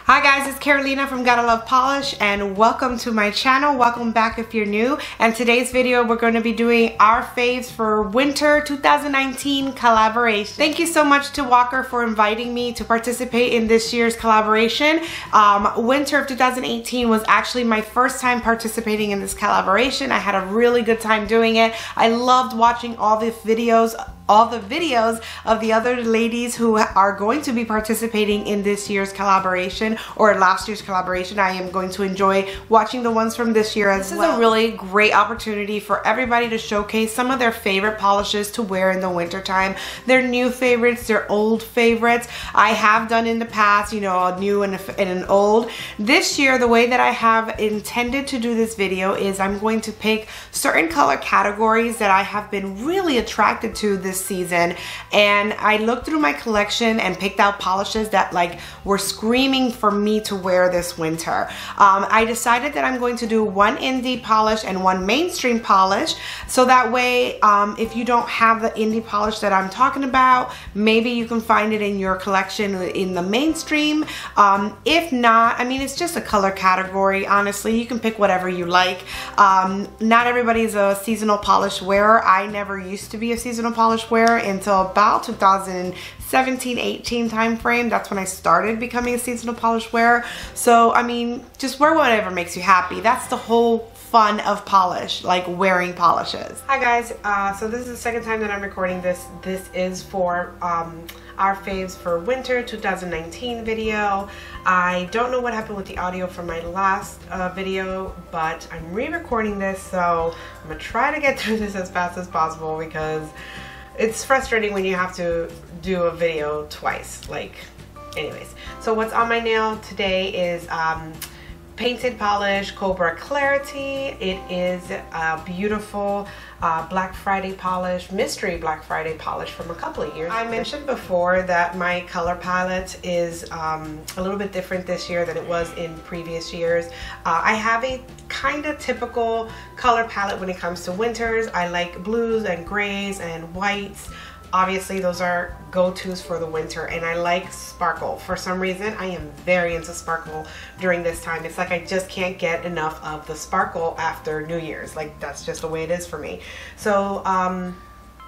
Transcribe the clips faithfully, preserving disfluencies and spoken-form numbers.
Hi guys, it's Carolina from Gotta Love Polish and welcome to my channel. Welcome back if you're new. And today's video we're going to be doing our faves for winter two thousand nineteen collaboration. Thank you so much to Walker for inviting me to participate in this year's collaboration. Um, winter of two thousand eighteen was actually my first time participating in this collaboration. I had a really good time doing it. I loved watching all the videos all the videos of the other ladies who are going to be participating in this year's collaboration or last year's collaboration. I am going to enjoy watching the ones from this year as well. This is a really great opportunity for everybody to showcase some of their favorite polishes to wear in the winter time. Their new favorites, their old favorites. I have done in the past, you know, a new and, a, and an old. This year, the way that I have intended to do this video is I'm going to pick certain color categories that I have been really attracted to this season, and I looked through my collection and picked out polishes that like were screaming for me to wear this winter. Um, I decided that I'm going to do one indie polish and one mainstream polish, so that way um, if you don't have the indie polish that I'm talking about, maybe you can find it in your collection in the mainstream. Um, if not, I mean, it's just a color category. Honestly, you can pick whatever you like. Um, not everybody's a seasonal polish wearer. I never used to be a seasonal polish wear until about two thousand seventeen eighteen time frame. That's when I started becoming a seasonal polish wearer. So I mean, just wear whatever makes you happy. That's the whole fun of polish, like wearing polishes. Hi guys, uh, so this is the second time that I'm recording this. This is for um, our faves for winter two thousand nineteen video. I don't know what happened with the audio from my last uh, video, but I'm re-recording this, so I'm gonna try to get through this as fast as possible because it's frustrating when you have to do a video twice. Like, anyways, so what's on my nail today is um, painted polish Cobra Clarity. It is a beautiful uh, Black Friday polish, mystery Black Friday polish from a couple of years. I mentioned before that my color palette is um, a little bit different this year than it was in previous years. Uh, I have a kind of typical color palette when it comes to winters. I like blues and grays and whites. Obviously those are go-tos for the winter, and I like sparkle. For some reason I am very into sparkle during this time. It's like I just can't get enough of the sparkle after New Year's. Like, that's just the way it is for me. So um,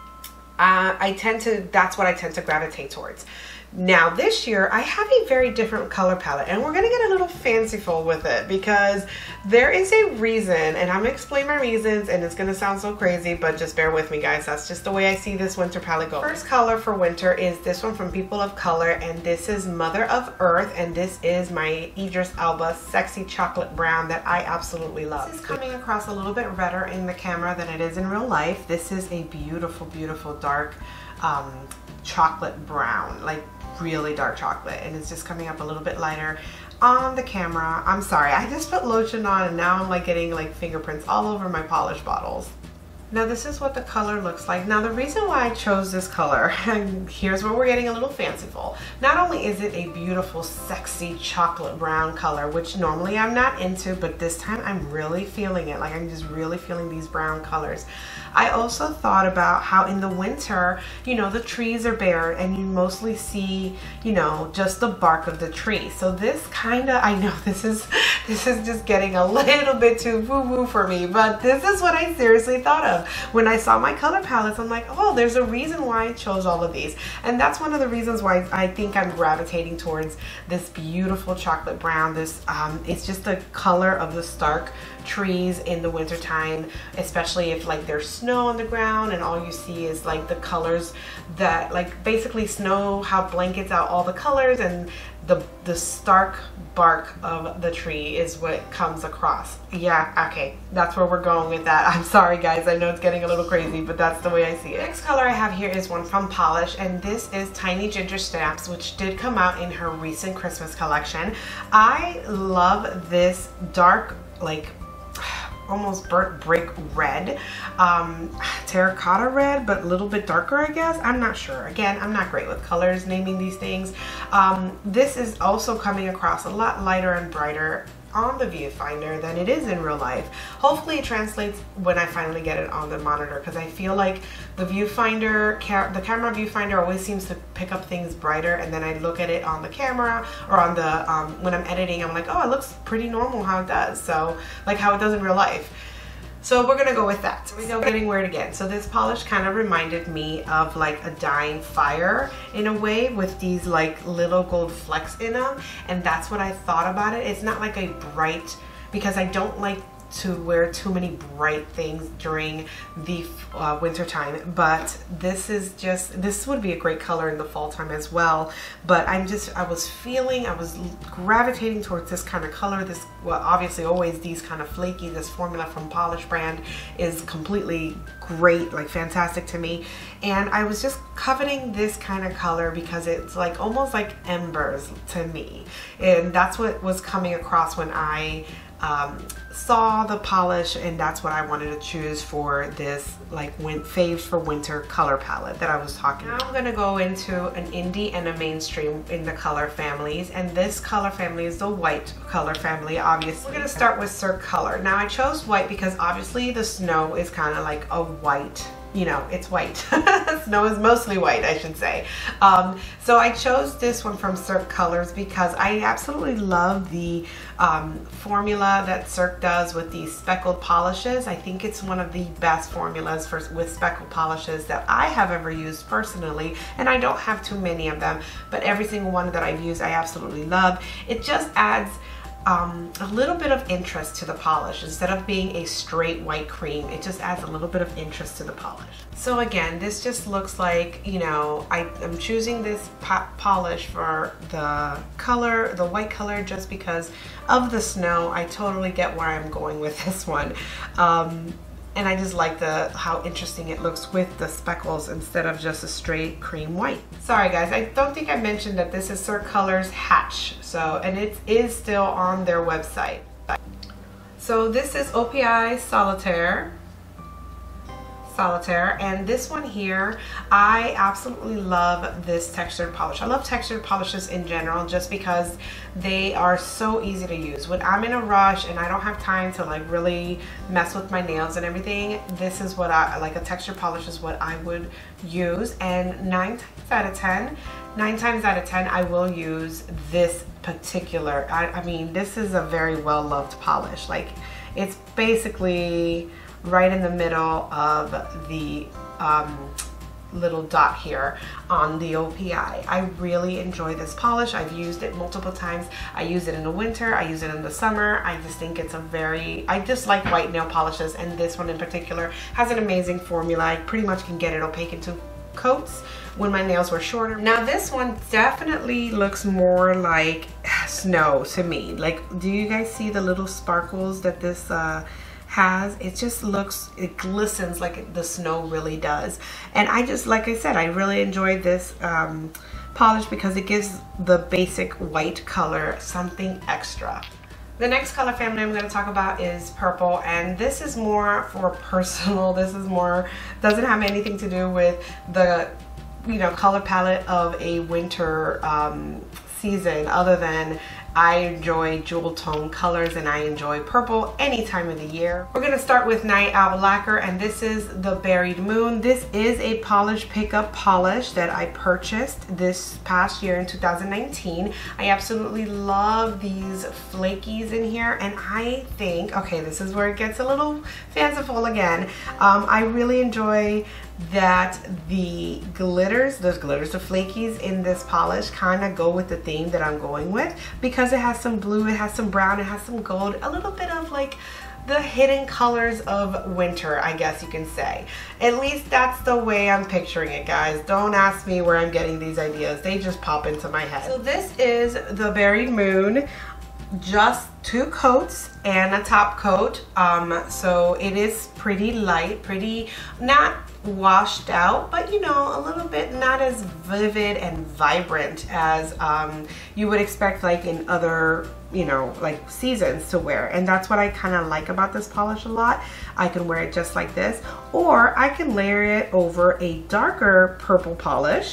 uh, I tend to, that's what I tend to gravitate towards. Now this year I have a very different color palette, and we're gonna get a little fanciful with it because there is a reason, and I'm gonna explain my reasons, and it's gonna sound so crazy, but just bear with me guys. That's just the way I see this winter palette go. First color for winter is this one from People of Color, and this is Mother of Earth, and this is my Idris Elba Sexy Chocolate Brown that I absolutely love. This is coming across a little bit redder in the camera than it is in real life. This is a beautiful, beautiful dark um, chocolate brown, like really dark chocolate, and it's just coming up a little bit lighter on the camera. I'm sorry, I just put lotion on and now I'm like getting like fingerprints all over my polish bottles. Now this is what the color looks like. Now the reason why I chose this color, and here's where we're getting a little fanciful. Not only is it a beautiful sexy chocolate brown color, which normally I'm not into, but this time I'm really feeling it. Like, I'm just really feeling these brown colors. I also thought about how in the winter, you know, the trees are bare and you mostly see, you know, just the bark of the tree. So this kind of, I know this is this is just getting a little bit too woo-woo for me, but this is what I seriously thought of. When I saw my color palettes, I'm like, oh, there's a reason why I chose all of these. And that's one of the reasons why I think I'm gravitating towards this beautiful chocolate brown. This, um, it's just the color of the stark trees in the winter time, especially if like there's snow on the ground and all you see is like the colors that, like, basically snow, how it blankets out all the colors, and the the stark bark of the tree is what comes across. Yeah, okay, that's where we're going with that. I'm sorry guys, I know it's getting a little crazy, but that's the way I see it. Next color I have here is one from Pahlish, and this is Tiny Ginger Snaps, which did come out in her recent Christmas collection. I love this dark, like almost burnt brick red, um, terracotta red, but a little bit darker, I guess. I'm not sure. Again, I'm not great with colors, naming these things. Um, this is also coming across a lot lighter and brighter on the viewfinder than it is in real life. Hopefully it translates when I finally get it on the monitor, because I feel like the viewfinder, the camera viewfinder always seems to pick up things brighter, and then I look at it on the camera or on the, um, when I'm editing, I'm like, oh, it looks pretty normal how it does. So like how it does in real life. So we're gonna go with that. So we go getting weird again. So this polish kind of reminded me of like a dying fire in a way, with these like little gold flecks in them. And that's what I thought about it. It's not like a bright, because I don't like to wear too many bright things during the uh, winter time, but this is just, this would be a great color in the fall time as well. But I'm just, I was feeling, I was gravitating towards this kind of color. This, well, obviously always these kind of flaky, this formula from Pahlish brand is completely great, like fantastic to me. And I was just coveting this kind of color because it's like almost like embers to me. And that's what was coming across when I Um, saw the polish, and that's what I wanted to choose for this like win faves for winter color palette that I was talking about. Now I'm going to go into an indie and a mainstream in the color families, and this color family is the white color family, obviously. We're going to start with Cirque color. Now I chose white because obviously the snow is kind of like a white, you know, it's white. Snow is mostly white, I should say. Um, so I chose this one from Cirque Colors because I absolutely love the um, formula that Cirque does with these speckled polishes. I think it's one of the best formulas for with speckled polishes that I have ever used personally, and I don't have too many of them, but every single one that I've used I absolutely love. It just adds Um, a little bit of interest to the polish. Instead of being a straight white cream, it just adds a little bit of interest to the polish. So again, this just looks like, you know, I am choosing this po polish for the color, the white color, just because of the snow. I totally get where I'm going with this one. Um, And I just like the how interesting it looks with the speckles instead of just a straight cream white. Sorry guys, I don't think I mentioned that this is Cirque Colors Hatch. So, and it is still on their website. So this is O P I Solitaire. Solitaire, and this one here, I absolutely love this textured polish. I love textured polishes in general just because they are so easy to use. When I'm in a rush and I don't have time to like really mess with my nails and everything, this is what I like. A textured polish is what I would use, and nine times out of ten, nine times out of ten, I will use this particular. I, I mean, this is a very well loved polish. Like, it's basically right in the middle of the um, little dot here on the O P I. I really enjoy this polish. I've used it multiple times. I use it in the winter, I use it in the summer. I just think it's a very, I just like white nail polishes, and this one in particular has an amazing formula. I pretty much can get it opaque into coats when my nails were shorter. Now this one definitely looks more like snow to me. Like, do you guys see the little sparkles that this uh, has? It just looks, it glistens like the snow really does. And I just, like I said, I really enjoy this um, polish because it gives the basic white color something extra. The next color family I'm going to talk about is purple, and this is more for personal. This is more, doesn't have anything to do with the, you know, color palette of a winter um, season, other than I enjoy jewel tone colors and I enjoy purple any time of the year. We're going to start with Night Out Lacquer, and this is the Buried Moon. This is a polish pickup polish that I purchased this past year in two thousand nineteen. I absolutely love these flakies in here, and I think, okay, this is where it gets a little fanciful again. Um, I really enjoy that the glitters, those glitters, the flakies in this polish kind of go with the theme that I'm going with, because it has some blue, it has some brown, it has some gold, a little bit of like the hidden colors of winter, I guess you can say. At least that's the way I'm picturing it, guys. Don't ask me where I'm getting these ideas. They just pop into my head. So this is the Buried Moon. Just two coats and a top coat. Um, so it is pretty light, pretty not washed out, but you know, a little bit not as vivid and vibrant as um, you would expect like in other, you know, like seasons to wear. And that's what I kind of like about this polish a lot. I can wear it just like this, or I can layer it over a darker purple polish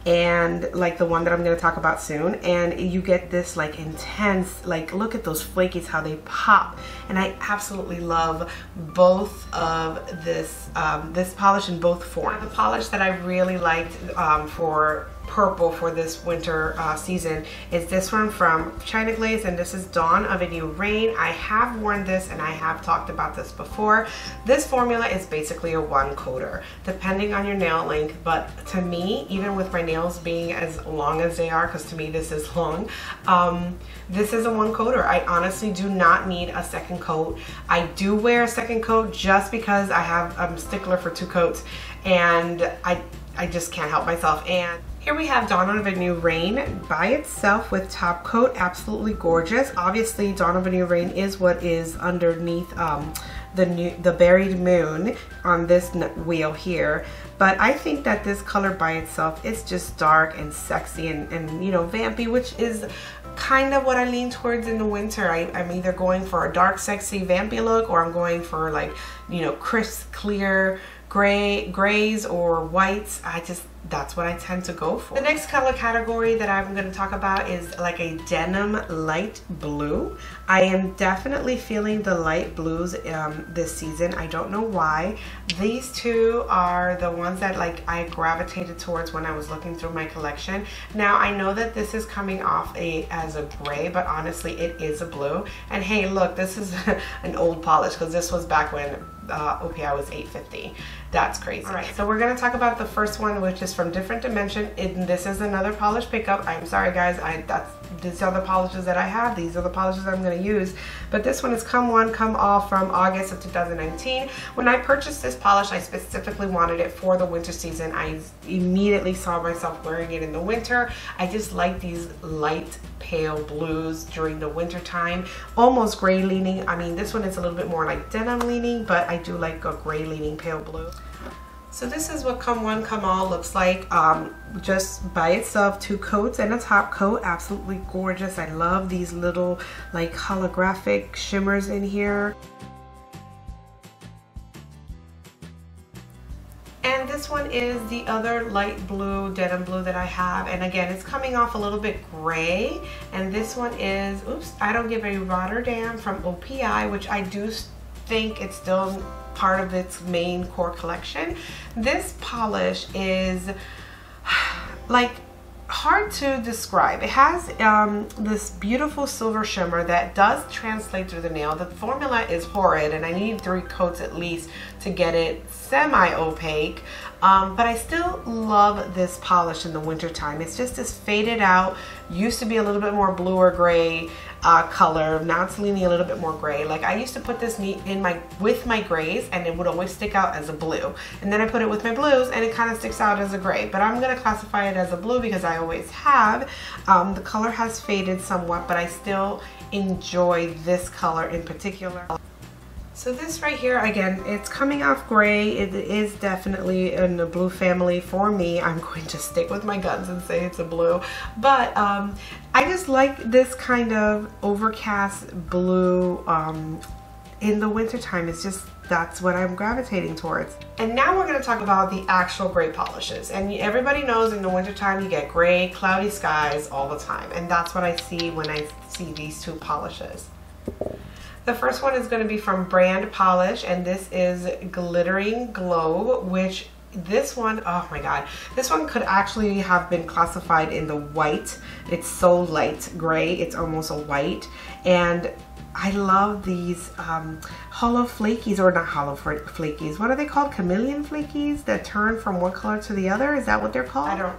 and like the one that I'm going to talk about soon, and you get this like intense, like look at those flakies, how they pop. And I absolutely love both of this um, this polish in both forms. The polish that I really liked um, for purple for this winter uh, season is this one from China Glaze, and this is Dawn of a New Rain. I have worn this and I have talked about this before. This formula is basically a one coater depending on your nail length, but to me, even with my nails being as long as they are, because to me this is long, um, this is a one coater. I honestly do not need a second coat. I do wear a second coat just because I have I'm a stickler for two coats, and I I just can't help myself. And here we have Dawn of a New Rain by itself with top coat, absolutely gorgeous. Obviously, Dawn of a New Rain is what is underneath um, the new, the buried moon on this wheel here. But I think that this color by itself is just dark and sexy and, and you know, vampy, which is kind of what I lean towards in the winter. I, I'm either going for a dark, sexy, vampy look, or I'm going for like, you know, crisp, clear, gray, grays or whites. I just, that's what I tend to go for. The next color category that I'm going to talk about is like a denim light blue. I am definitely feeling the light blues um, this season. I don't know why. These two are the ones that like I gravitated towards when I was looking through my collection. Now I know that this is coming off a as a gray, but honestly it is a blue. And hey, look, this is an old polish because this was back when uh, O P I was eight fifty. That's crazy. All right, so we're gonna talk about the first one, which is from Different Dimension. And this is another polish pickup. I'm sorry guys, I that's these are the polishes that I have. These are the polishes I'm gonna use. But this one is Come One, Come All from August of two thousand nineteen. When I purchased this polish, I specifically wanted it for the winter season. I immediately saw myself wearing it in the winter. I just like these light pale blues during the winter time, almost gray leaning. I mean, this one is a little bit more like denim leaning, but I do like a gray leaning pale blue. So this is what Come One, Come All looks like, um, just by itself, two coats and a top coat. Absolutely gorgeous. I love these little like holographic shimmers in here. And this one is the other light blue, denim blue that I have. And again, it's coming off a little bit gray. And this one is, oops, I Don't Give a Rotterdam from O P I, which I do think it's still part of its main core collection. This polish is like hard to describe. It has um, this beautiful silver shimmer that does translate through the nail. The formula is horrid and I need three coats at least to get it semi-opaque. Um, but I still love this polish in the winter time. It's just this faded out, used to be a little bit more blue or gray uh, color. Now it's leaning a little bit more gray. Like I used to put this in my with my grays and it would always stick out as a blue. And then I put it with my blues and it kind of sticks out as a gray. But I'm going to classify it as a blue because I always have. Um, the color has faded somewhat, but I still enjoy this color in particular. So this right here, again, it's coming off gray. It is definitely in the blue family for me. I'm going to stick with my guns and say it's a blue. But um, I just like this kind of overcast blue um, in the wintertime. It's just, that's what I'm gravitating towards. And now we're going to talk about the actual gray polishes. And everybody knows in the wintertime you get gray, cloudy skies all the time. And that's what I see when I see these two polishes. The first one is going to be from Brand Polish, and this is Glittering Glow, which this one, oh my god, this one could actually have been classified in the white. It's so light gray, it's almost a white. And I love these um, hollow flakies, or not hollow flakies, what are they called? Chameleon flakies that turn from one color to the other? Is that what they're called? I don't.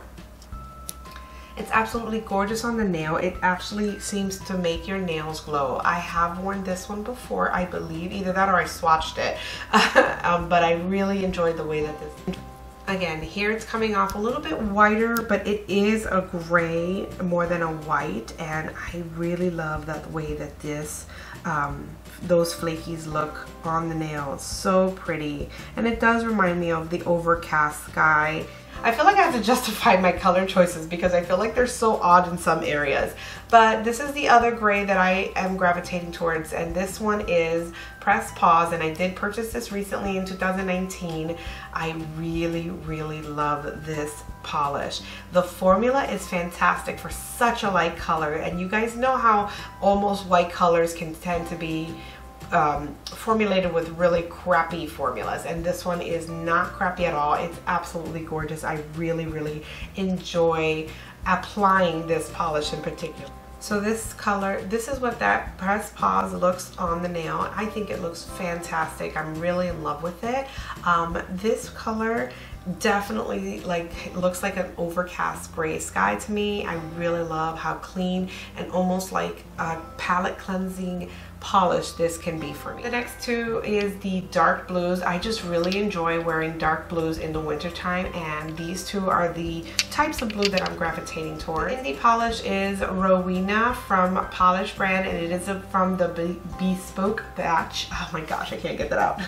It's absolutely gorgeous on the nail. It actually seems to make your nails glow. I have worn this one before, I believe. Either that or I swatched it. um, but I really enjoyed the way that this... Again, here it's coming off a little bit whiter, but it is a gray more than a white. And I really love that way that this, um, those flakies look on the nails. So pretty. And it does remind me of the overcast sky. I feel like I have to justify my color choices because I feel like they're so odd in some areas. But this is the other gray that I am gravitating towards, and this one is Press Pause, and I did purchase this recently in two thousand nineteen. I really, really love this polish. The formula is fantastic for such a light color, and you guys know how almost white colors can tend to be Um, formulated with really crappy formulas, and this one is not crappy at all. It's absolutely gorgeous. I really really enjoy applying this polish in particular. So this color, this is what that Press Pause looks on the nail. I think it looks fantastic. I'm really in love with it. Um, this color definitely like looks like an overcast gray sky to me. I really love how clean and almost like a palette cleansing polish this can be for me. The next two is the dark blues. I just really enjoy wearing dark blues in the winter time, and these two are the types of blue that I'm gravitating toward. The indie polish is Rowena from Pahlish brand, and it is a, from the Be Bespoke batch. Oh my gosh, I can't get that out.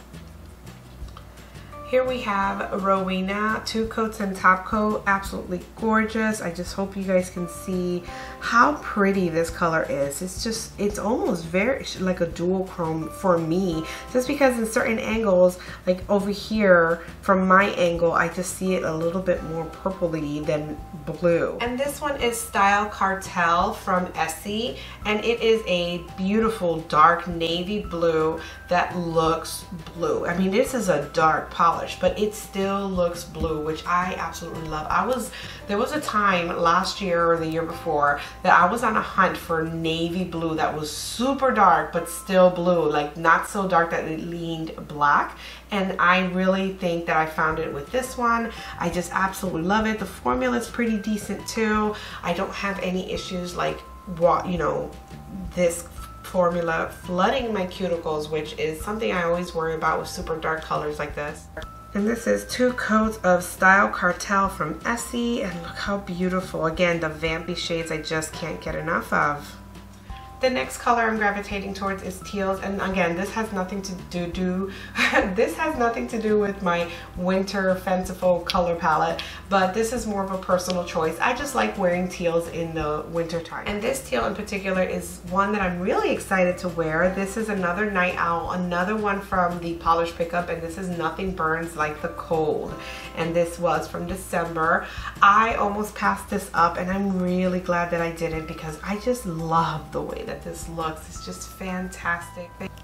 Here we have Rowena, two coats and top coat, absolutely gorgeous. I just hope you guys can see how pretty this color is. It's just, it's almost very like a dual chrome for me, just because in certain angles, like over here from my angle, I just see it a little bit more purpley than blue. And this one is Style Cartel from Essie, and it is a beautiful dark navy blue that looks blue. I mean, this is a dark polish, but it still looks blue, which I absolutely love. I was, there was a time last year or the year before that I was on a hunt for navy blue that was super dark, but still blue, like not so dark that it leaned black. And I really think that I found it with this one. I just absolutely love it. The formula is pretty decent too. I don't have any issues like what, you know, this formula flooding my cuticles, which is something I always worry about with super dark colors like this. And this is two coats of Style Cartel from Essie, and look how beautiful. Again, the vampy shades I just can't get enough of. The next color I'm gravitating towards is teals, and again, this has nothing to do, do this has nothing to do with my winter fanciful color palette, but this is more of a personal choice. I just like wearing teals in the winter time. And this teal in particular is one that I'm really excited to wear. This is another Night Owl, another one from the Polish Pickup, and this is Nothing Burns Like the Cold. And this was from December. I almost passed this up, and I'm really glad that I didn't, because I just love the way that that this looks. It's just fantastic.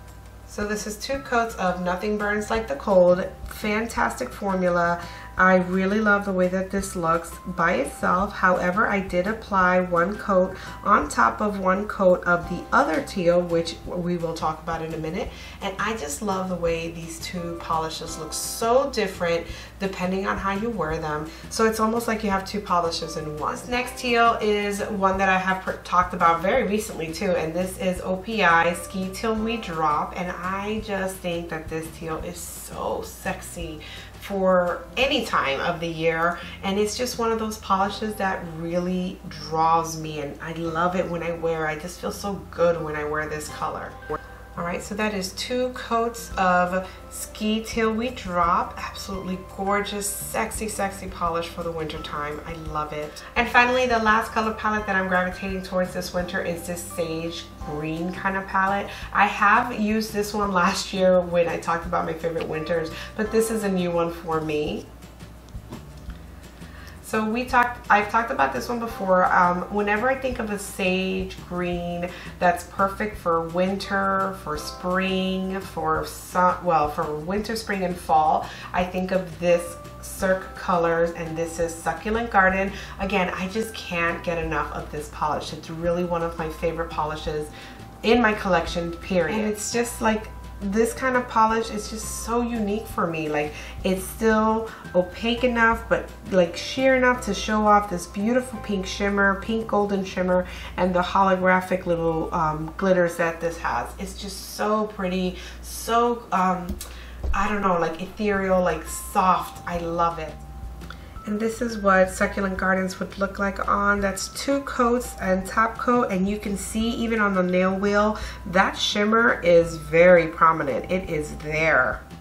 So this is two coats of Nothing Burns Like the Cold. Fantastic formula. I really love the way that this looks by itself. However, I did apply one coat on top of one coat of the other teal, which we will talk about in a minute. And I just love the way these two polishes look so different depending on how you wear them. So it's almost like you have two polishes in one. This next teal is one that I have talked about very recently too, and this is O P I Ski Till We Drop. And I just think that this teal is so sexy for any time of the year, and it's just one of those polishes that really draws me, and I love it when I wear. I just feel so good when I wear this color. Alright, so that is two coats of Ski Till We Drop. Absolutely gorgeous, sexy, sexy polish for the winter time. I love it. And finally, the last color palette that I'm gravitating towards this winter is this sage green kind of palette. I have used this one last year when I talked about my favorite winters, but this is a new one for me. So we talked, I've talked about this one before. Um, whenever I think of a sage green that's perfect for winter, for spring, for sun, well, for winter, spring, and fall, I think of this Cirque colors, and this is Succulent Garden. Again, I just can't get enough of this polish. It's really one of my favorite polishes in my collection, period. And it's just like, this kind of polish is just so unique for me. Like, it's still opaque enough but like sheer enough to show off this beautiful pink shimmer, pink golden shimmer, and the holographic little um, glitters that this has. It's just so pretty, so um, I don't know, like ethereal, like soft. I love it. And this is what Succulent Gardens would look like on. That's two coats and top coat, and you can see even on the nail wheel, that shimmer is very prominent. It is there.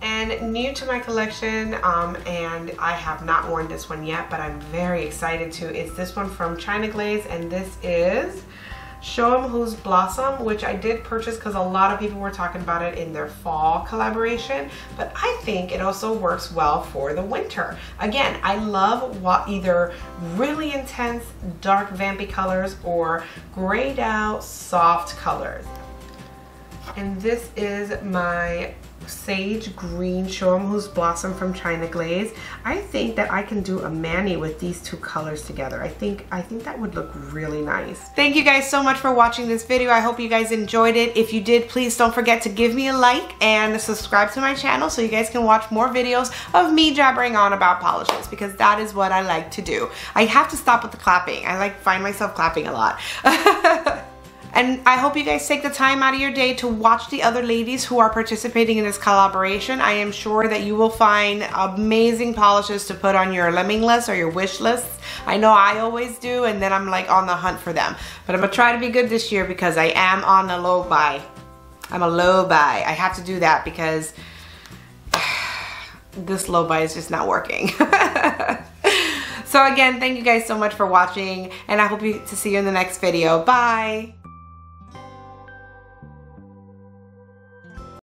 And new to my collection, um, and I have not worn this one yet, but I'm very excited to, is this one from China Glaze, and this is Show 'em Who's Blossom, which I did purchase because a lot of people were talking about it in their fall collaboration, but I think it also works well for the winter. Again, I love what either really intense dark vampy colors or grayed out soft colors. And this is my Sage Green Show 'em Who's Blossom from China Glaze. I think that I can do a mani with these two colors together. I think I think that would look really nice. Thank you guys so much for watching this video. I hope you guys enjoyed it. If you did, please don't forget to give me a like and subscribe to my channel so you guys can watch more videos of me jabbering on about polishes, because that is what I like to do. I have to stop with the clapping. I like find myself clapping a lot. And I hope you guys take the time out of your day to watch the other ladies who are participating in this collaboration. I am sure that you will find amazing polishes to put on your lemming list or your wish lists. I know I always do, and then I'm like on the hunt for them. But I'm gonna try to be good this year because I am on a low buy. I'm a low buy. I have to do that because this low buy is just not working. So again, thank you guys so much for watching, and I hope you to see you in the next video. Bye.